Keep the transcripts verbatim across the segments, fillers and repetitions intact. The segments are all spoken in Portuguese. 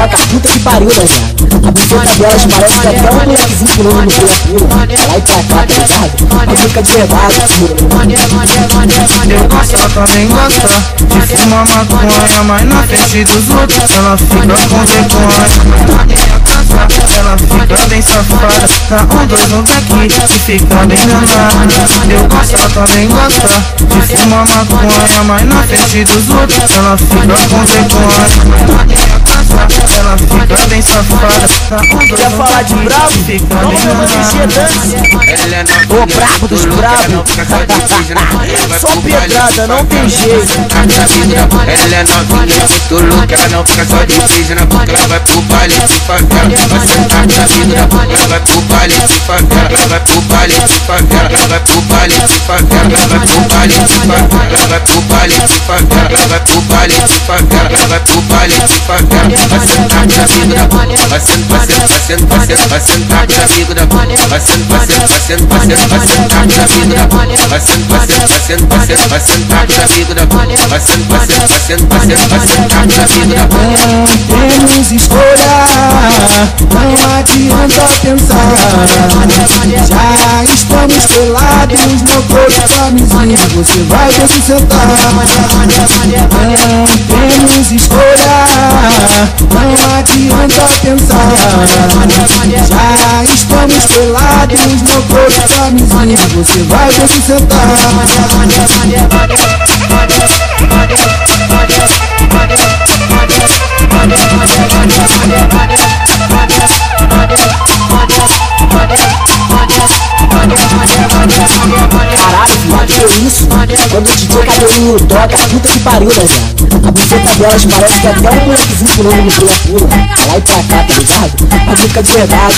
toca, puta que pariu, né, viado? A buceta delas parece que até um molequezinho pulando no pula-pula. Pra lá e pra cá, tá ligado? A fica de verdade, eu gosto, ela também gosta de fumar maconha, mas na frente dos outros ela fica com vergonha. Ela fica bem safada, tá um dois no back e fica bem danada. Eu gosto, ela também gosta de fumar maconha, mas na frente dos outros ela fica com vergonha. Ela fica bem safada, tá um dois. Quer falar de bravo? Vamos ver você dança. Ô, brabo dos bravos. Só pedrada, não tem jeito. Ela é novinha, muito louca, ela não fica só de beijo na boca, ela vai pro baile de favela. Vai sentar na vida da boca, ela vai pro baile de favela. Ela vai pro baile de favela, ela vai pro baile de favela. Ela vai pro baile de favela, ela vai pro baile de favela. Ela vai pro baile de favela, ela vai pro baile de favela. Vai sentar na vida da boca, vai sentar, vai sentar, vai sentar, vai sentar na vida da boca. Vai sentar, vai sentar, vai sentar, vai sentar na vida da boca. Vai sentar, vai sentar, vai sentar, vai sentar na vida da boca. Vai sentar, vai sentar, vai sentar, vai sentar na vida da boca. Não temos escolha, não adianta pensar. Já estamos pelados, não trouxe camisinha, você vai ter que sentar. Não temos escolha, não adianta pensar. Já estamos pelados, não trouxe camisinha, você vai ter que sentar. Caralho, viado, que isso? Quando o D J Cabelinho toca, puta que pariu, né, viado? A buceta delas parece que até um molequezinho pulando no pula-pula. Pra lá e pra cá, tá ligado? A fica de verdade.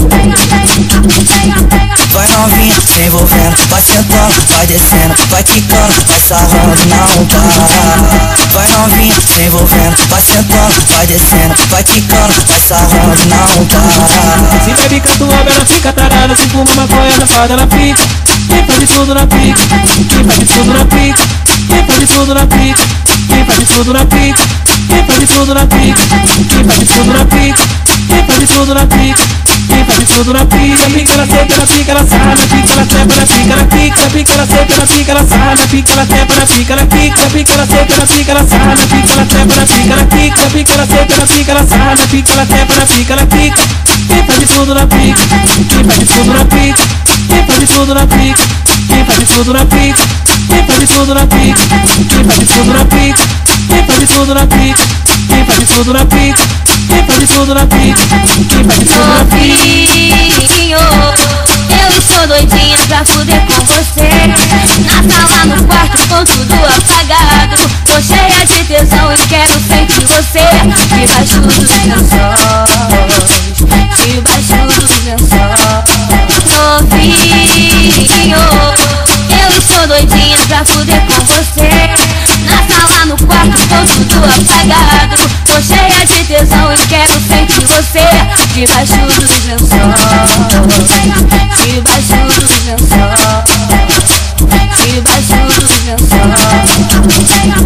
Vai novinha, se envolvendo, vai sentando, vai descendo, vai quicando, vai sarrando, não para. Vai novinha, se envolvendo, vai sentando, vai descendo, vai quicando, vai sarrando, não para. Se bebe catuaba, ela fica tarada. Se fuma maconha, safada, ela fica. Quem faz de tudo na pica, quem faz de tudo na pica, quem faz de tudo na pica, quem faz de tudo na pica, quem faz de tudo na pica, quem faz de tudo na pica, quem faz de tudo na pica, quem faz de tudo na pica. Pica, ela senta, ela pica, ela sarra, na pica, ela trepa, na pica, ela pica, pica, ela senta, ela pica, ela sarra, na pica, ela trepa, na pica, ela pica, pica, ela senta, ela pica, ela sarra, na pica, ela trepa, na pica, ela pica, pica, ela senta, ela pica, ela sarra, na pica, ela trepa, na pica, ela pica. Quem faz de tudo na pica, quem faz de tudo na pica, quem faz de tudo na pica, quem faz de tudo na pica, quem faz de tudo na pica, quem faz de tudo na pica, quem faz de tudo na pica, quem faz de tudo na pica, quem faz de tudo na pica, quem faz de tudo na pica. Eu estou doidinha pra fuder com você. Na sala, no quarto, com tudo apagado. Tô cheia de tesão e quero sentir você debaixo dos lençóis, debaixo dos lençóis. Novinho, eu estou doidinha pra fuder com você. Na sala, no quarto, com tudo apagado. Tô cheia de tesão e quero sentir você debaixo dos lençóis, debaixo dos lençóis, debaixo dos lençóis.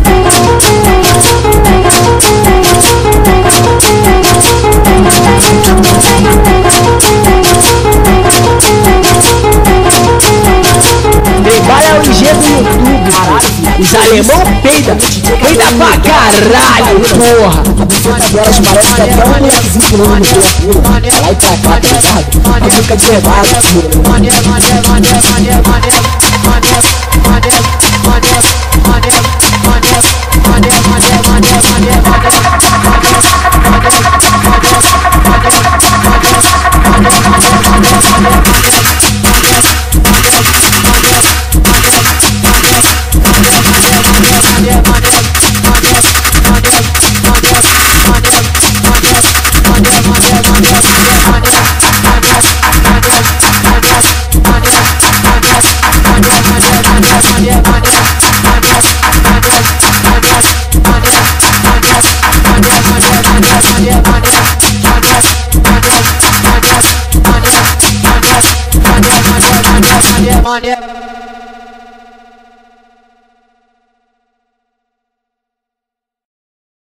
Trabalha o I G do YouTube, caralho. Os alemão peida, peida pra caralho, porra. A buceta delas parece que até um molequezinho pulando no pula-pula. Pra lá e pra cá, tá ligado? A fica de verdade. Money.